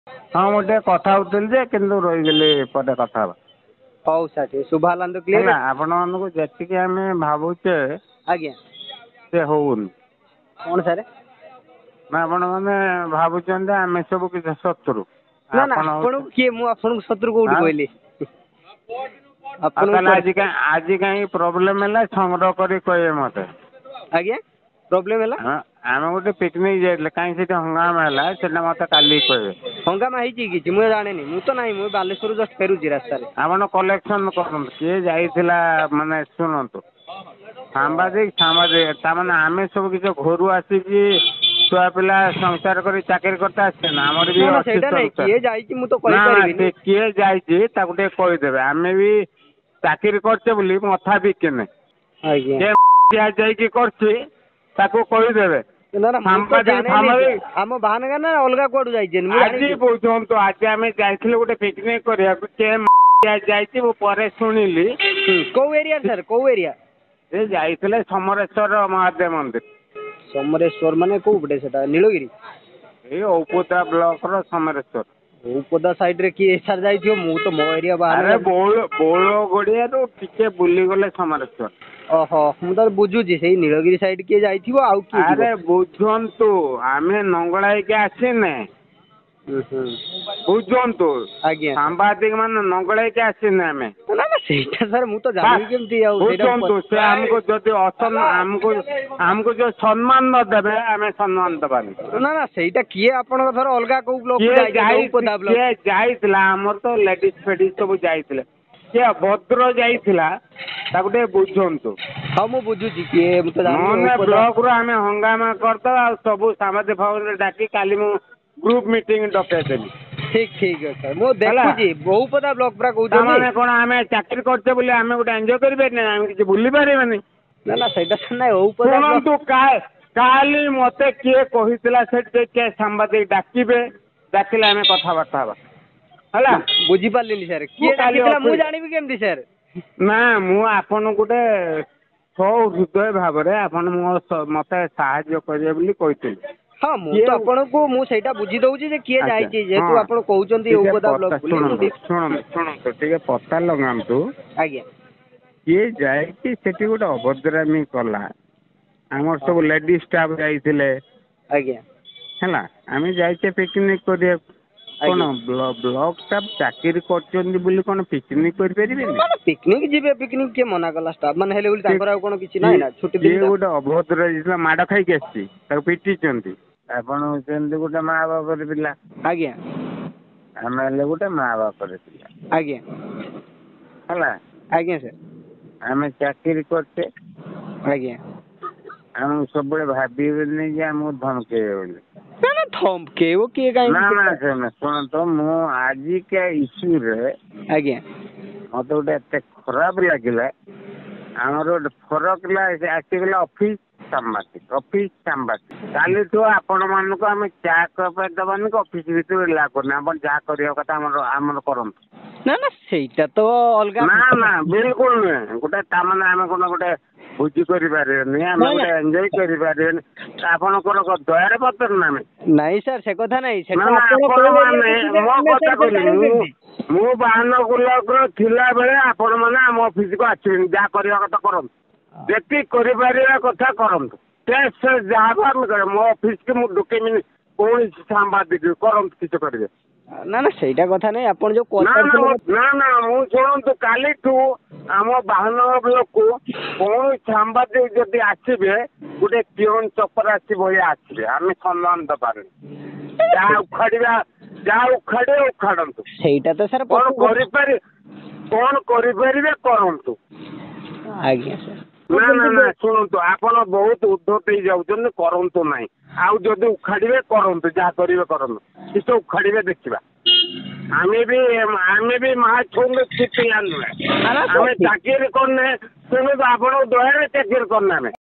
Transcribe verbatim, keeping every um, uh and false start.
हाँ गोटे कथा होती जे किंतु रहीगली पटे कथा हौ सर ठीक शुभाला तो क्लियर है आपण मानक जी आम भावुचे आज्ञा से होउन कौन सर ना आपण मैंने भावुं आम सब किसी शत्रु ना ना आपण किए मु आपण शत्रु कोठी कहली आपण आज आज कहीं प्रोब्लेम है संग्रह करी कहे मत आज्ञा प्रोब्लेम है आम गोटे पिकनिक जाइए कहीं से हंगामा है से मत काली कहे हंगामा होती मुझे जाने मु तो ना मुझे बालेश्वर जस्ट फेरुची रास्ता आपण कलेक्शन कर किए जाइला माने शुणु सांबादिक सांबादिक ताने आम सब किसी घर आसिक छुआ पिला संसार कर चाकरी करते आसे ना आमर भी किए जाइए कहीदेवे आम भी चाकरी करचे मथा बिकेने कहीदेवे आम बाहानगा ना अलग कौड़ आज बुझु आज आम जाइए गोटे पिकनिक करने पर शुणिली कौ एरिया सर कौ एरिया ये जाइए समरेश्वर महादेव मंदिर समरेश्वर माने को पटे सेटा नीलगिरी ए औपुदा ब्लॉक रो समरेश्वर औपुदा साइड रे की सर जाई थियो मु तो मो एरिया बाहर अरे बोल बोल गड़िया रो टिके बुली गले समरेश्वर ओहो मु तो बुझु जी सेही नीलगिरी साइड के जाई थियो आउ की अरे बुझंतु आमे नंगळाई के आसीने बुझंतु आज्ञा सांबादिक मान नंगळाई के आसीने आमे ना ना सेटा सर मु तो जानि केमती आउ सेटा बुझंतु से हमको जदी असम हमको हमको जो सम्मान न देबे आमे सम्मान दबानी ना ना सेटा किए आपण थर अलगा को ब्लॉक जाई उपदा ब्लॉक के जाईतला हमर तो लेडीज फेडीज सब जाईतले के भद्र जाईतला ताकुटे बुझंतु हां मु बुझु जी के मु तो जानि ब्लॉक रो आमे हंगामा करतो आ सब सामाजिक भवन डाकी काली मु ग्रुप मीटिंग डके देली ठीक ठीक है सर मो देखु जी बहुपदा ब्लॉक पूरा कहू छ माने कोन आमे चाकरी करते बोले आमे गोटे एन्जॉय करबे नै आमे किछ भूली पारेबेनी ना ना सेटा नै बहुपदा ब्लॉक तू का काली मते के कहितला से के सांबादिक डाकिबे डाकिले आमे कथा बार्ता हबा हला बुझी पारलिनी सर के डाकितला मु जानिबी केमती सर ना मु आपन गोटे सौ हृदय भाबरे आपन मते सहाय्य करिए बोली कहितली हाँ मु तो आपण को मु सेटा बुझी दउची जे किए जाई छी जेतु आपण कहउचंती औपदा ब्लॉक बोली सुन सुन तो ठीक है पता लगाम तू आज्ञा किए जाए कि सेठी गोटे अभद्रामी कला हमर सब लेडी स्टाफ जाइथिले आज्ञा हैला आमे जाइछे पिकनिक करिया कोन ब्लॉक स्टाफ चाकरी करचंदी बोली कोन पिकनिक कर परिबे पिकनिक जीबे पिकनिक के मना कला स्टाफ माने हेले बोली ताकर कोन किछि नाही ना छुट्टी दिन गोटे अभद्र जिला माड खाई के आछि ताको पिटी चंती आपण सेंदी गोटे माँ बाप रे पिला आज्ञा आमे ले गोटे माँ बाप रे पिला आज्ञा हला आज्ञा सर आमे चाकरी करते आज्ञा हम सब बड़े भाबीबे नै जे हम धमके बोले ना ना धमके वो के काई ना ना सुन सुन तो मु आज के इश्यू रे आज्ञा मते गोटे एते खराब लागिला हमर फरक ला आसीगला ऑफिस सांबादिक ऑफिस सांबादिक काली तो आपण मान को हम चा कप दबानी को ऑफिस भीतर ला करना अपन जा करियो कथा हमर हमर करम ना ना सेटा तो अलगा ना ना बिल्कुल नै गोटे ता माने हम कोन गोटे बुझी करि पारे नै हम गोटे एन्जॉय करि पारे आपण को दयार पत्र ना में नहीं सर से कथा नहीं से आपण माने मो कथा कहली मु बाहन गुलक थिला बेले आपण माने हम ऑफिस को आछिन जा करियो कथा करम जेती करि पारिया कथा करम टेस्ट जहाँ मो ऑफिस के मु डॉक्यूमेंट कौन सांबादिक करम किछ करिवे ना ना सेटा कथा नहीं आपण जो ना ना ना मु सुनंतु काली तू आम बाहन ब्लॉक को कौन सांबादिक जदि आसीबे गोटे पियोन चपर आसीबो या आसीबे आमे सम्मान दबारे जा उखाड़िबा जा उखाड़े उखाड़ंतु सेटा तो सर कौन करि पारे कौन करि पारिबे करंतु आज्ञा सर ना ना ना शुणु आपण बहुत उद्धत हो जाऊँ करंतु ना आउ जदि उखाड़े करंतु जहाँ करेंगे करंतु किस उखाड़े देखा आम भी आम भी महा छुंद स्थिति आम चाकरी करने शुणु आप दया चाकरी करना